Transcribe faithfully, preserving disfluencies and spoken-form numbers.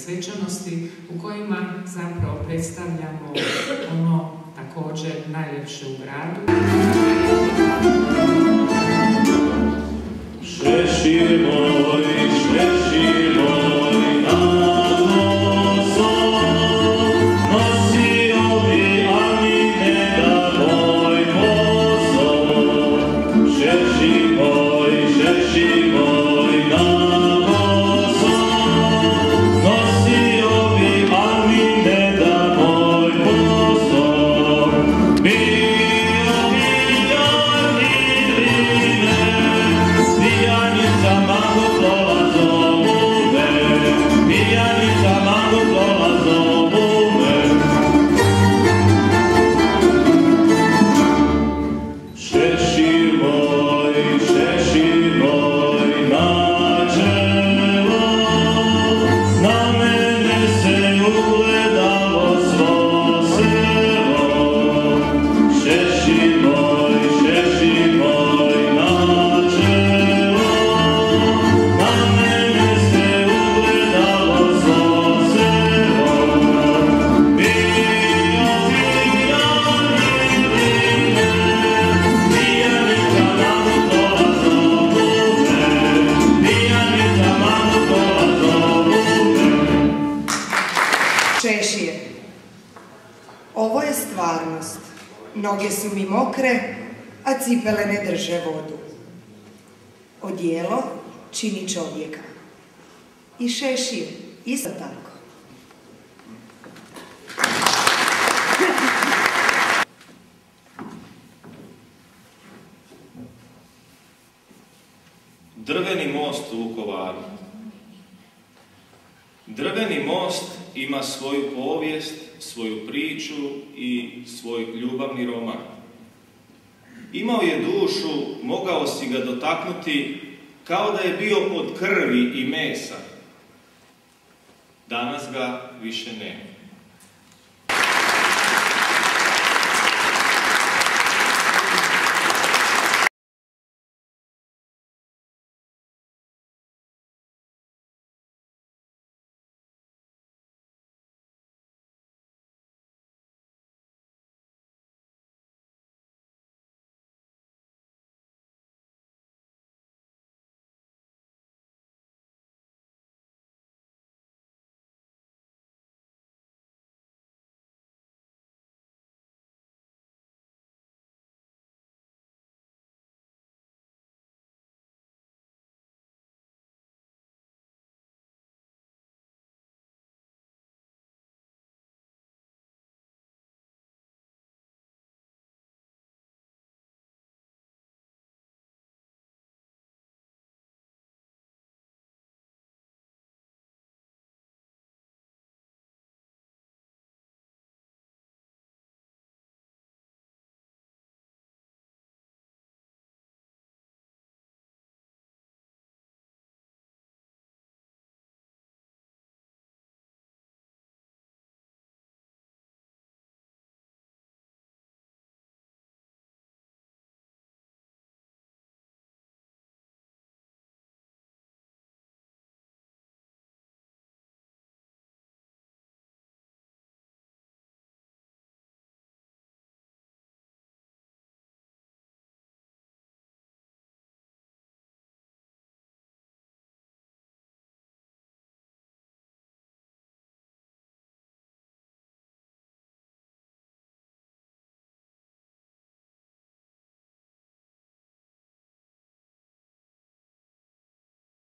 svečanosti u kojima zapravo predstavljamo ono također najljepše u gradu. Šešir moj, šešir moj, na nosom, nosio bi Amine da moj nosom. Šešir moj, šešir moj, na nosom, nosio bi Amine da moj nosom. Bio bi jarni line, pijanica mango plola zovune, pijanica mango plola zovune. Šešir moj, šešir moj, na čelo, na mene se ugledalo svo selo. Šešir moj, šešir moj, na čelo, na mene se ugledalo svo selo. Bio bi jarni line, pijanica mango plola zovune, pijanica mango plola zovune. Šešir. Ovo je stvarnost. Noge su mi mokre, a cipele ne drže vodu. Odijelo čini čovjeka. I šešir isto tako. Drveni most u Vukovaru. Drveni most ima svoju povijest, svoju priču i svoj ljubavni roman. Imao je dušu, mogao si ga dotaknuti kao da je bio od krvi i mesa. Danas ga više nema.